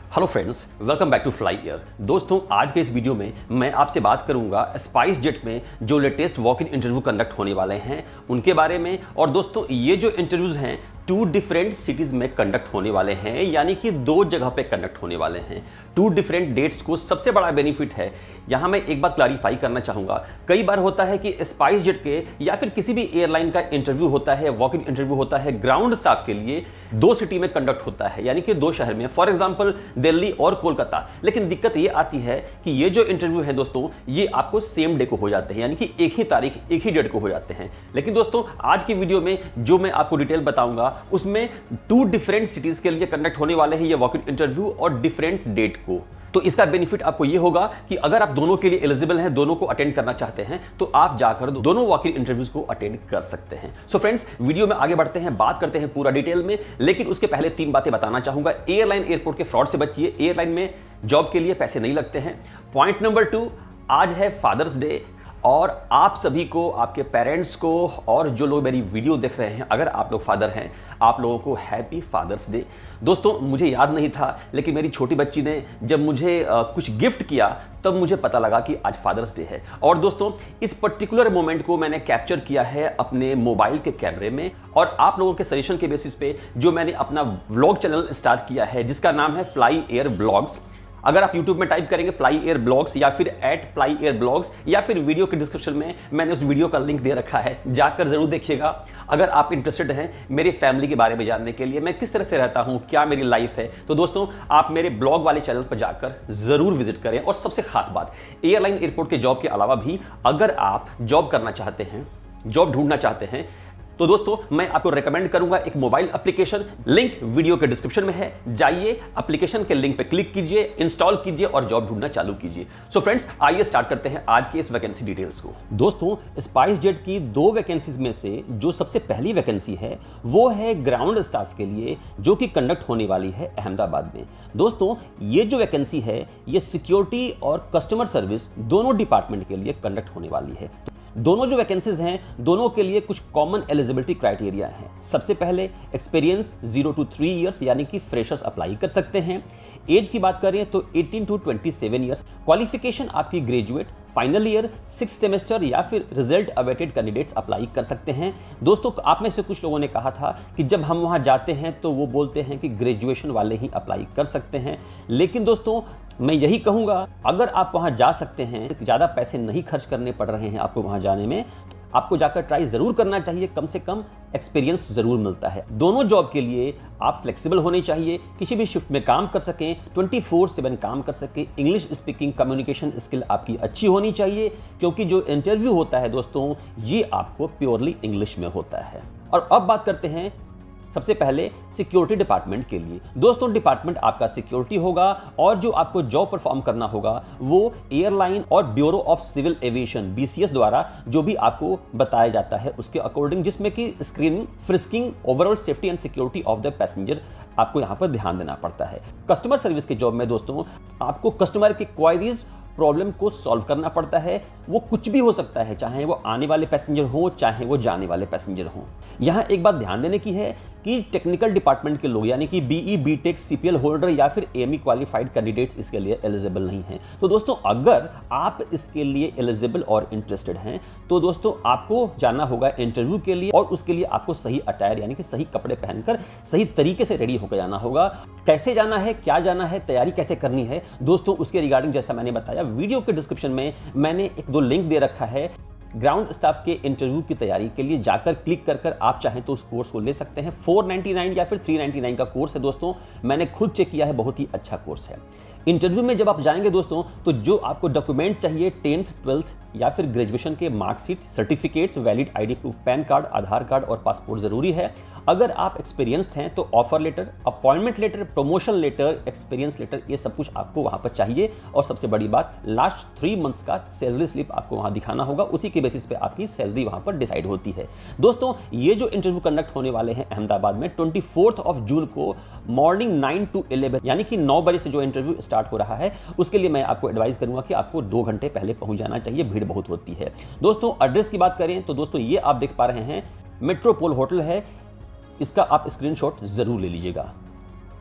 Hello friends, welcome back to Fly Air. दोस्तों, आज के इस वीडियो में मैं आपसे बात करूंगा स्पाइस जेट में जो latest walk in interview conduct होने वाले हैं उनके बारे में। और दोस्तों, ये जो इंटरव्यूज हैं 2 डिफरेंट सिटीज में कंडक्ट होने वाले हैं, यानी कि 2 जगह पे कंडक्ट होने वाले हैं, 2 डिफरेंट डेट्स को। सबसे बड़ा बेनिफिट है, यहां मैं एक बात क्लैरिफाई करना चाहूंगा। कई बार होता है कि स्पाइस जेट के या फिर किसी भी एयरलाइन का इंटरव्यू होता है, वॉक इन इंटरव्यू होता है ग्राउंड स्टाफ के लिए 2 सिटी में कंडक्ट होता है, यानी कि 2 शहर में, फॉर एग्जाम्पल दिल्ली और कोलकाता। लेकिन दिक्कत ये आती है कि ये जो इंटरव्यू है दोस्तों, ये आपको सेम डे को हो जाते हैं, यानी कि एक ही तारीख, एक ही डेट को हो जाते हैं। लेकिन दोस्तों, आज की वीडियो में जो मैं आपको डिटेल बताऊंगा उसमें 2 डिफरेंट सिटीज के लिए कंडक्ट होने वाले हैं ये वॉक इन इंटरव्यू और डिफरेंट डेट को। तो इसका बेनिफिट आपको ये होगा कि अगर आप दोनों के लिए एलिजिबल हैं, दोनों को अटेंड करना चाहते हैं, तो आप जाकर दोनों वॉक इन इंटरव्यूज को अटेंड कर सकते हैं। सो फ्रेंड्स, वीडियो में आगे बढ़ते हैं, बात करते हैं पूरा डिटेल में। लेकिन उसके पहले 3 बातें बताना चाहूंगा। एयरलाइन एयरपोर्ट के फ्रॉड से बचिए। एयरलाइन में जॉब के लिए पैसे नहीं लगते हैं। पॉइंट नंबर 2, आज है फादर्स डे और आप सभी को, आपके पेरेंट्स को और जो लोग मेरी वीडियो देख रहे हैं, अगर आप लोग फादर हैं, आप लोगों को हैप्पी फादर्स डे। दोस्तों, मुझे याद नहीं था, लेकिन मेरी छोटी बच्ची ने जब मुझे कुछ गिफ्ट किया तब मुझे पता लगा कि आज फादर्स डे है। और दोस्तों, इस पर्टिकुलर मोमेंट को मैंने कैप्चर किया है अपने मोबाइल के कैमरे में, और आप लोगों के सजेशन के बेसिस पे जो मैंने अपना व्लॉग चैनल स्टार्ट किया है जिसका नाम है फ्लाई एयर ब्लॉग्स। अगर आप YouTube में टाइप करेंगे फ्लाई एयर ब्लॉग्स या फिर @फ्लाई एयर ब्लॉग्स, या फिर वीडियो के डिस्क्रिप्शन में मैंने उस वीडियो का लिंक दे रखा है, जाकर जरूर देखिएगा। अगर आप इंटरेस्टेड हैं मेरी फैमिली के बारे में जानने के लिए, मैं किस तरह से रहता हूं, क्या मेरी लाइफ है, तो दोस्तों आप मेरे ब्लॉग वाले चैनल पर जाकर जरूर विजिट करें। और सबसे खास बात, एयरलाइन एयरपोर्ट के जॉब के अलावा भी अगर आप जॉब करना चाहते हैं, जॉब ढूंढना चाहते हैं, तो दोस्तों मैं आपको रेकमेंड करूंगा एक मोबाइल एप्लीकेशन, लिंक वीडियो के डिस्क्रिप्शन में है। जाइए, एप्लीकेशन के लिंक पे क्लिक कीजिए, इंस्टॉल कीजिए और जॉब ढूंढना चालू कीजिए। सो फ्रेंड्स, आइए स्टार्ट करते हैं आज के इस वैकेंसी डिटेल्स को। दोस्तों, स्पाइस जेट की 2 वैकेंसीज में से जो सबसे पहली वैकेंसी है वो है ग्राउंड स्टाफ के लिए, जो कि कंडक्ट होने वाली है अहमदाबाद में। दोस्तों, ये जो वैकेंसी है ये सिक्योरिटी और कस्टमर सर्विस दोनों डिपार्टमेंट के लिए कंडक्ट होने वाली है। दोनों जो वैकेंसीज हैं, दोनों के लिए कुछ कॉमन एलिजिबिलिटी क्राइटेरिया है। सबसे पहले एक्सपीरियंस 0 to 3 इयर्स, यानी कि फ्रेशर्स अप्लाई कर सकते हैं। एज की बात करें तो 18 to 27 इयर्स। क्वालिफिकेशन आपकी graduate, final year, 6th semester या फिर रिजल्ट अवेटेड कैंडिडेट्स अप्लाई कर सकते हैं। दोस्तों, आप में से कुछ लोगों ने कहा था कि जब हम वहां जाते हैं तो वो बोलते हैं कि ग्रेजुएशन वाले ही अप्लाई कर सकते हैं। लेकिन दोस्तों, मैं यही कहूंगा, अगर आप वहां जा सकते हैं, ज़्यादा पैसे नहीं खर्च करने पड़ रहे हैं आपको वहां जाने में, आपको जाकर ट्राई जरूर करना चाहिए। कम से कम एक्सपीरियंस जरूर मिलता है। दोनों जॉब के लिए आप फ्लेक्सिबल होने चाहिए, किसी भी शिफ्ट में काम कर सकें, 24/7 काम कर सकें। इंग्लिश स्पीकिंग कम्युनिकेशन स्किल आपकी अच्छी होनी चाहिए, क्योंकि जो इंटरव्यू होता है दोस्तों, ये आपको प्योरली इंग्लिश में होता है। और अब बात करते हैं सबसे पहले सिक्योरिटी डिपार्टमेंट के लिए। दोस्तों, डिपार्टमेंट आपका सिक्योरिटी होगा और जो आपको जॉब परफॉर्म करना होगा वो एयरलाइन और bureau of civil aviation BCS द्वारा जो भी आपको बताया जाता है उसके अकॉर्डिंग, जिसमें कि screening, frisking, overall safety and security of the passenger आपको यहां पर ध्यान देना पड़ता है। कस्टमर सर्विस के जॉब में दोस्तों आपको कस्टमर की क्वायरीज, प्रॉब्लम को सॉल्व करना पड़ता है। वो कुछ भी हो सकता है, चाहे वो आने वाले पैसेंजर हो, चाहे वो जाने वाले पैसेंजर हो। यहां एक बात ध्यान देने की है कि टेक्निकल डिपार्टमेंट के लोग, यानी कि BE, BTech, CPL होल्डर या फिर AME क्वालिफाइड कैंडिडेट्स इसके लिए एलिजिबल नहीं हैं। तो दोस्तों, अगर आप इसके लिए एलिजिबल और इंटरेस्टेड हैं तो दोस्तों आपको जाना होगा इंटरव्यू के लिए, और उसके लिए आपको सही अटायर यानी कि सही कपड़े पहनकर सही तरीके से रेडी होकर जाना होगा। कैसे जाना है, क्या जाना है, तैयारी कैसे करनी है दोस्तों, उसके रिगार्डिंग जैसा मैंने बताया, वीडियो के डिस्क्रिप्शन में मैंने 1-2 लिंक दे रखा है। ग्राउंड स्टाफ के इंटरव्यू की तैयारी के लिए जाकर क्लिक कर आप चाहें तो उस कोर्स को ले सकते हैं। 499 या फिर 399 का कोर्स है दोस्तों, मैंने खुद चेक किया है, बहुत ही अच्छा कोर्स है। इंटरव्यू में जब आप जाएंगे दोस्तों, तो जो आपको डॉक्यूमेंट चाहिए 10th, 12th या फिर ग्रेजुएशन के marksheet, certificates, valid ID proof, PAN card, Aadhaar card और पासपोर्ट जरूरी है। अगर आप एक्सपीरियंस्ड हैं तो offer letter, appointment letter, promotion letter, experience letter, ये सब कुछ आपको वहां पर चाहिए। और सबसे बड़ी बात, लास्ट 3 मंथ्स का सैलरी स्लिप आपको वहां दिखाना होगा, उसी के बेसिस पे आपकी सैलरी वहां पर डिसाइड होती है। दोस्तों, ये जो इंटरव्यू कंडक्ट होने वाले हैं अहमदाबाद में 24 जून को मॉर्निंग 9 to 11, यानी कि 9 बजे से जो इंटरव्यू स्टार्ट हो रहा है, उसके लिए मैं आपको एडवाइस करूंगा कि आपको 2 घंटे पहले पहुंच जाना चाहिए, भीड़ बहुत होती है। दोस्तों, एड्रेस की बात करें तो दोस्तों ये आप देख पा रहे हैं, मेट्रोपोल होटल है, इसका आप स्क्रीनशॉट जरूर ले लीजिएगा।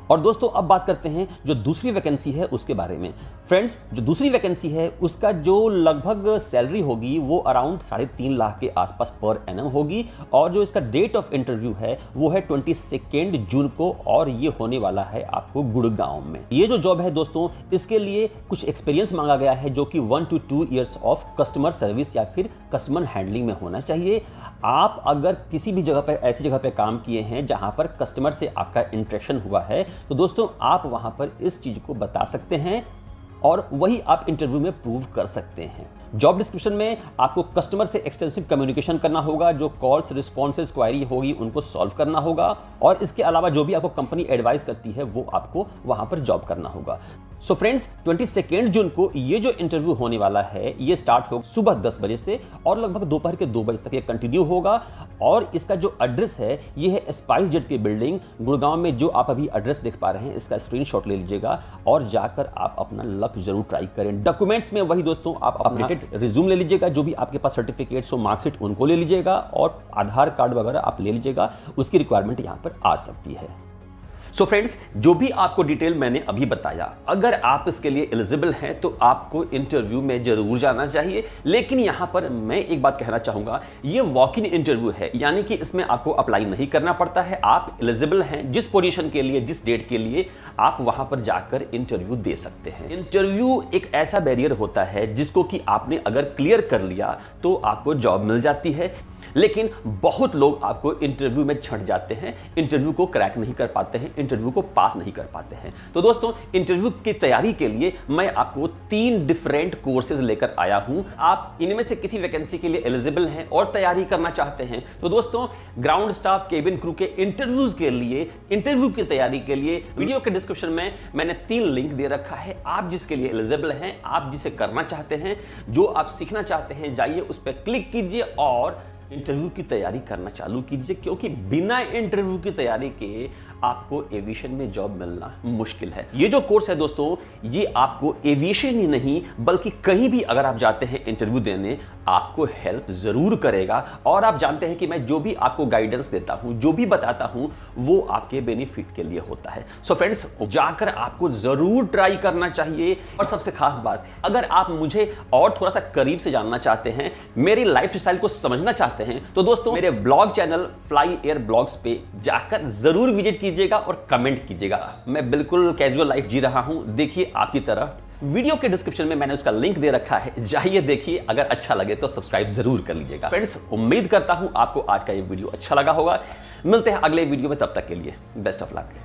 और दोस्तों अब बात करते हैं जो दूसरी वैकेंसी है उसके बारे में। फ्रेंड्स, जो दूसरी वैकेंसी है उसका जो लगभग सैलरी होगी वो अराउंड 3.5 लाख के आसपास पर एनम होगी, और जो इसका डेट ऑफ इंटरव्यू है वो है 22 जून को, और ये होने वाला है आपको गुड़गांव में। ये जो जॉब है दोस्तों, इसके लिए कुछ एक्सपीरियंस मांगा गया है जो कि 1 to 2 years of customer service या फिर कस्टमर हैंडलिंग में होना चाहिए। आप अगर किसी भी जगह पर ऐसी जगह पर काम किए हैं जहां पर कस्टमर से आपका इंटरेक्शन हुआ है तो दोस्तों आप वहां पर इस चीज को बता सकते हैं और वही आप इंटरव्यू में प्रूव कर सकते हैं। जॉब डिस्क्रिप्शन में आपको कस्टमर से एक्सटेंसिव कम्युनिकेशन करना होगा, जो कॉल्स रिस्पॉन्सेज क्वायरी होगी उनको सॉल्व करना होगा, और इसके अलावा जो भी आपको कंपनी एडवाइस करती है वो आपको वहां पर जॉब करना होगा। सो फ्रेंड्स, 22 जून को ये जो इंटरव्यू होने वाला है ये स्टार्ट होगा सुबह 10 बजे से और लगभग दोपहर के 2 बजे तक ये कंटिन्यू होगा। और इसका जो एड्रेस है ये है स्पाइस जेट की बिल्डिंग गुड़गांव में। जो आप अभी एड्रेस देख पा रहे हैं इसका स्क्रीनशॉट ले लीजिएगा और जाकर आप अपना लक जरूर ट्राई करें। डॉक्यूमेंट्स में वही दोस्तों आप अपडेटेड रिज्यूम ले लीजिएगा, जो भी आपके पास सर्टिफिकेट्स हो, मार्कशीट उनको ले लीजिएगा, और आधार कार्ड वगैरह आप ले लीजिएगा, उसकी रिक्वायरमेंट यहां पर आ सकती है। सो फ्रेंड्स, जो भी आपको डिटेल मैंने अभी बताया, अगर आप इसके लिए एलिजिबल हैं तो आपको इंटरव्यू में जरूर जाना चाहिए। लेकिन यहां पर मैं एक बात कहना चाहूंगा, ये वॉक इन इंटरव्यू है, यानी कि इसमें आपको अप्लाई नहीं करना पड़ता है। आप एलिजिबल हैं जिस पोजीशन के लिए, जिस डेट के लिए, आप वहां पर जाकर इंटरव्यू दे सकते हैं। इंटरव्यू एक ऐसा बैरियर होता है जिसको कि आपने अगर क्लियर कर लिया तो आपको जॉब मिल जाती है। लेकिन बहुत लोग आपको इंटरव्यू में छंट जाते हैं, इंटरव्यू को क्रैक नहीं कर पाते हैं, इंटरव्यू को पास नहीं कर पाते हैं। तो दोस्तों, इंटरव्यू की तैयारी के लिए मैं आपको 3 डिफरेंट कोर्सेज लेकर आया हूं। आप इनमें से किसी वैकेंसी के लिए एलिजिबल हैं और तैयारी करना चाहते हैं तो दोस्तों, ग्राउंड स्टाफ, केबिन क्रू के इंटरव्यूज के लिए, इंटरव्यू की तैयारी के लिए वीडियो के डिस्क्रिप्शन में मैंने 3 लिंक दे रखा है। आप जिसके लिए एलिजिबल हैं, आप जिसे करना चाहते हैं, जो आप सीखना चाहते हैं, जाइए उस पर क्लिक कीजिए और इंटरव्यू की तैयारी करना चालू कीजिए, क्योंकि बिना इंटरव्यू की तैयारी के आपको एविएशन में जॉब मिलना मुश्किल है। ये जो कोर्स है दोस्तों, ये आपको एविएशन ही नहीं बल्कि कहीं भी अगर आप जाते हैं इंटरव्यू देने, आपको हेल्प जरूर करेगा। और आप जानते हैं कि मैं जो भी आपको गाइडेंस देता हूं, जो भी बताता हूं, वो आपके बेनिफिट के लिए होता है। सो फ्रेंड्स, जाकर आपको जरूर ट्राई करना चाहिए। और सबसे खास बात, अगर आप मुझे और थोड़ा सा करीब से जानना चाहते हैं, मेरी लाइफ स्टाइल को समझना चाहते हैं, तो दोस्तों मेरे blog channel Fly Air blogs पे जाकर जरूर विजिट कीजिएगा और कमेंट कीजिएगा। मैं बिल्कुल कैजुअल लाइफ जी रहा हूं, देखिए आपकी तरह। वीडियो के डिस्क्रिप्शन में मैंने उसका लिंक दे रखा है, जाइए देखिए। अगर अच्छा लगे तो सब्सक्राइब जरूर कर लीजिएगा। फ्रेंड्स, उम्मीद करता हूं आपको आज का ये वीडियो अच्छा लगा होगा। मिलते हैं अगले वीडियो में, तब तक के लिए बेस्ट ऑफ लक।